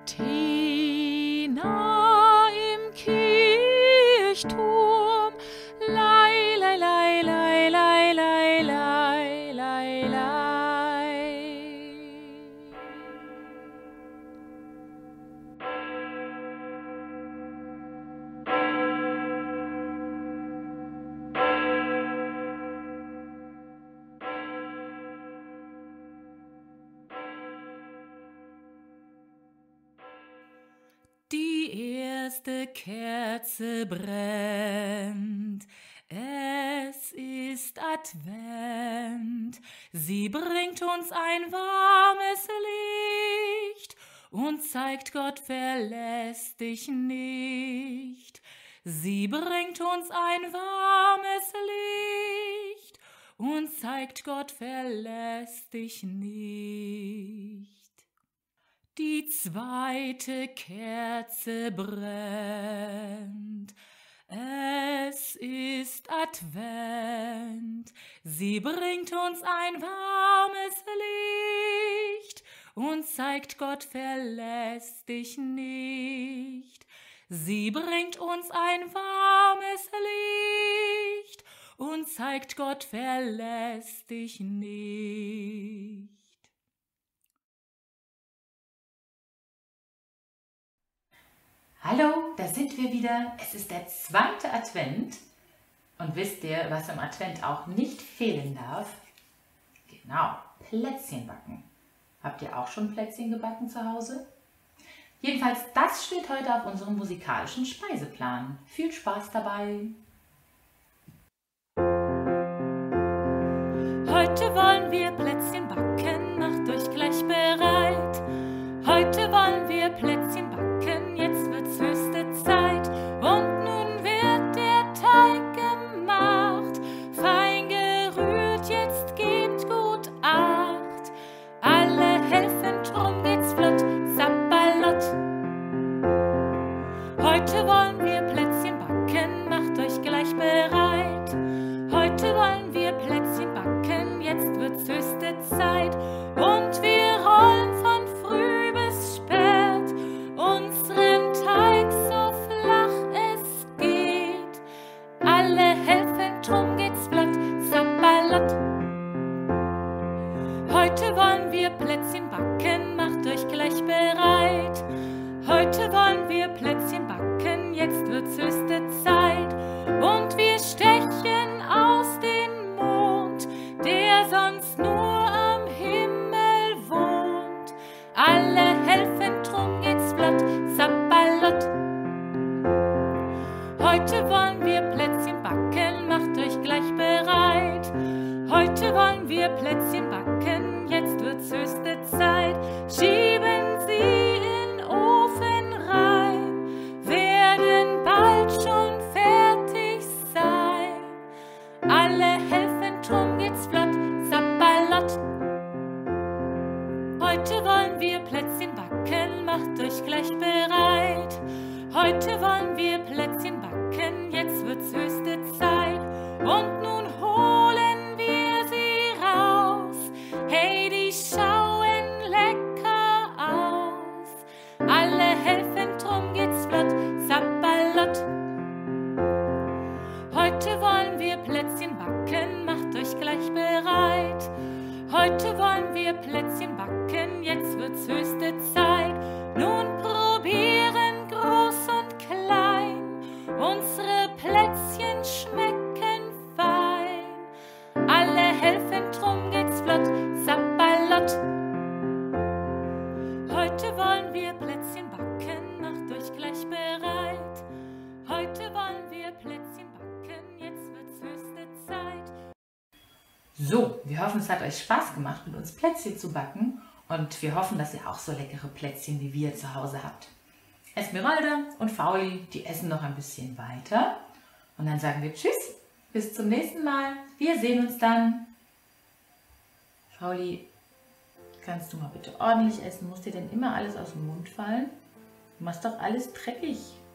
Tina im Kirchturm, lei, lei, lei, lei, lei, lei, lei, lei, lei. Die erste Kerze brennt, es ist Advent, sie bringt uns ein warmes Licht und zeigt, Gott verlässt dich nicht. Sie bringt uns ein warmes Licht und zeigt, Gott verlässt dich nicht. Die zweite Kerze brennt, es ist Advent, sie bringt uns ein warmes Licht und zeigt, Gott verlässt dich nicht. Sie bringt uns ein warmes Licht und zeigt, Gott verlässt dich nicht. Hallo, da sind wir wieder. Es ist der 2. Advent. Und wisst ihr, was im Advent auch nicht fehlen darf? Genau, Plätzchen backen. Habt ihr auch schon Plätzchen gebacken zu Hause? Jedenfalls, das steht heute auf unserem musikalischen Speiseplan. Viel Spaß dabei! Heute wollen wir Plätzchen backen, macht euch gleich bereit. Heute wollen wir Plätzchen backen, jetzt wird's höchste Zeit. Und nun wird der Teig gemacht, fein gerührt, jetzt gebt gut Acht. Alle helfen, drum geht's flott, zappalott. Heute wollen wir Plätzchen backen, macht euch gleich bereit. Heute wollen wir Plätzchen backen, jetzt wird's höchste Zeit. Und wir rollen von früh bis spät unseren Teig so flach es geht. Alle helfen, drum geht's flott, zappalott. Heute wollen wir Plätzchen backen, macht euch gleich bereit. Heute wollen wir Plätzchen backen, jetzt wird's höchste Zeit. Und wir stechen aus den Mond, der sonst nur am Himmel wohnt. Alle helfen, drum geht's flott, zappalott. Heute wollen wir Plätzchen backen, macht euch gleich bereit. Heute wollen wir Plätzchen backen, jetzt wird's höchste Zeit. Schieben sie in Ofen rein, werden bald schon fertig sein. Alle helfen, drum geht's flott, zappalott. Heute wollen wir Plätzchen backen, macht euch gleich bereit. Heute wollen wir Plätzchen backen, jetzt wird's höchste Zeit. Und nun holen wir sie raus, hey, die schauen lecker aus. Alle helfen, drum geht's flott, zappalott. Heute wollen wir Plätzchen backen, macht euch gleich bereit. Heute wollen wir Plätzchen backen, jetzt wird's höchste Zeit. Nun probieren groß und klein, unsere Plätzchen schmecken fein. Alle helfen, drum geht's flott, zappalott. Heute wollen wir Plätzchen backen, macht euch gleich bereit. Heute wollen wir Plätzchen backen, jetzt wird's höchste Zeit. So, wir hoffen, es hat euch Spaß gemacht, mit uns Plätzchen zu backen. Und wir hoffen, dass ihr auch so leckere Plätzchen wie wir zu Hause habt. Esmeralda und Fauli, die essen noch ein bisschen weiter. Und dann sagen wir Tschüss, bis zum nächsten Mal. Wir sehen uns dann. Fauli, kannst du mal bitte ordentlich essen? Muss dir denn immer alles aus dem Mund fallen? Du machst doch alles dreckig.